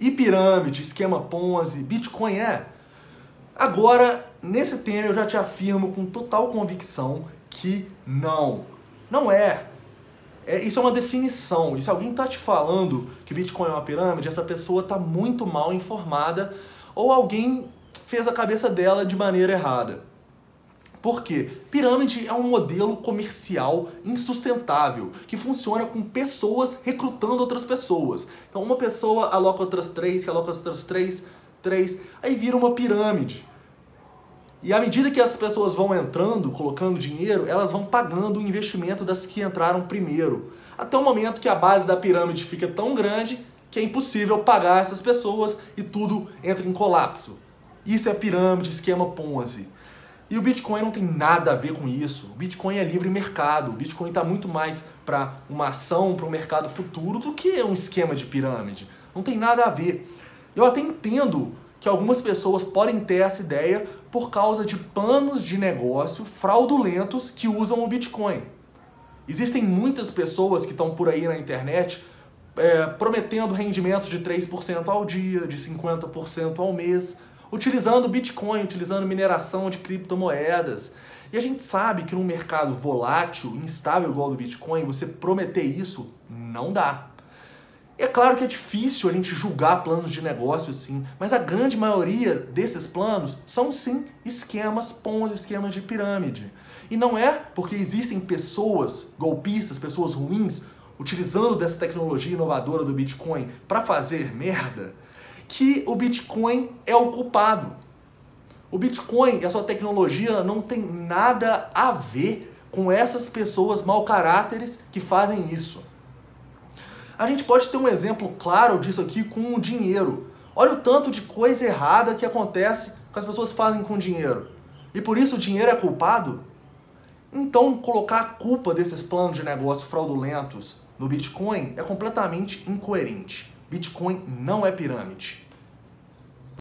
E pirâmide, esquema Ponzi, Bitcoin é? Agora, nesse tema eu já te afirmo com total convicção que não é. Isso é uma definição. E se alguém está te falando que Bitcoin é uma pirâmide, essa pessoa está muito mal informada ou alguém fez a cabeça dela de maneira errada. Por quê? Pirâmide é um modelo comercial insustentável, que funciona com pessoas recrutando outras pessoas. Então uma pessoa aloca outras três, que aloca outras três, aí vira uma pirâmide. E à medida que as pessoas vão entrando, colocando dinheiro, elas vão pagando o investimento das que entraram primeiro. Até o momento que a base da pirâmide fica tão grande que é impossível pagar essas pessoas e tudo entra em colapso. Isso é pirâmide, esquema Ponzi. E o Bitcoin não tem nada a ver com isso. O Bitcoin é livre mercado. O Bitcoin está muito mais para uma ação, para o mercado futuro, do que um esquema de pirâmide. Não tem nada a ver. Eu até entendo que algumas pessoas podem ter essa ideia por causa de planos de negócio fraudulentos que usam o Bitcoin. Existem muitas pessoas que estão por aí na internet prometendo rendimentos de 3% ao dia, de 50% ao mês, utilizando Bitcoin, utilizando mineração de criptomoedas. E a gente sabe que num mercado volátil, instável igual ao do Bitcoin, você prometer isso não dá. E é claro que é difícil a gente julgar planos de negócio assim, mas a grande maioria desses planos são sim esquemas Ponzi, esquemas de pirâmide. E não é porque existem pessoas golpistas, pessoas ruins, utilizando dessa tecnologia inovadora do Bitcoin para fazer merda, que o Bitcoin é o culpado. O Bitcoin e a sua tecnologia não tem nada a ver com essas pessoas mau caráteres que fazem isso. A gente pode ter um exemplo claro disso aqui com o dinheiro. Olha o tanto de coisa errada que acontece que as pessoas fazem com o dinheiro. E por isso o dinheiro é culpado? Então colocar a culpa desses planos de negócio fraudulentos no Bitcoin é completamente incoerente. Bitcoin não é pirâmide.